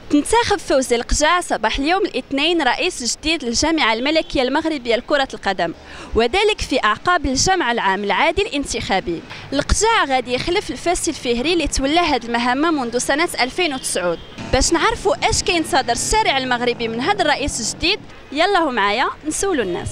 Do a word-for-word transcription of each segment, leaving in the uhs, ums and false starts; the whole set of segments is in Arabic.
تنتخب فوزي القجع صباح اليوم الاثنين رئيس جديد للجامعة الملكية المغربية لكرة القدم، وذلك في أعقاب الجمع العام العادي الانتخابي. القجع غادي يخلف الفاسي الفهري اللي تولى هذه المهمة منذ سنة ألفين وتسعة. باش نعرفوا اش كينتظر الشارع المغربي من هذا الرئيس الجديد، يلا معايا نسولوا الناس.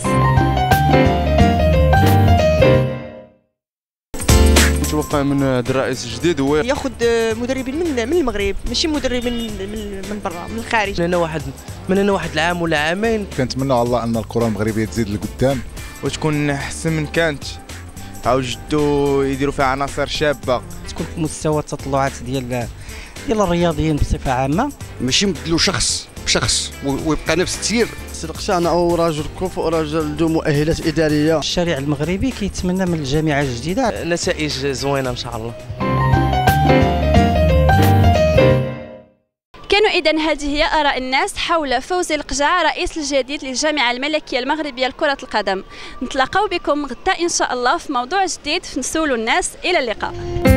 متوقع من هذا الرئيس الجديد هو ياخذ مدربين من من المغرب، ماشي مدربين من من برا من الخارج. من هنا واحد من هنا واحد العام ولا عامين كنتمنى على الله ان الكره المغربيه تزيد لقدام وتكون احسن من كانت، او جدو يديروا فيها عناصر شابه، تكون في مستوى التطلعات ديال ديال الرياضيين بصفه عامه، ماشي نبدلوا شخص بشخص ويبقى نفس التسيير. القجع او راجل كفء وراجل ذو مؤهلات اداريه. الشارع المغربي كيتمنى من الجامعه الجديده نتائج زوينه ان شاء الله. كانوا إذن هذه هي آراء الناس حول فوزي القجع رئيس الجديد للجامعة الملكية المغربية لكرة القدم. نتلاقاو بكم غدا إن شاء الله في موضوع جديد في نسولوا الناس. إلى اللقاء.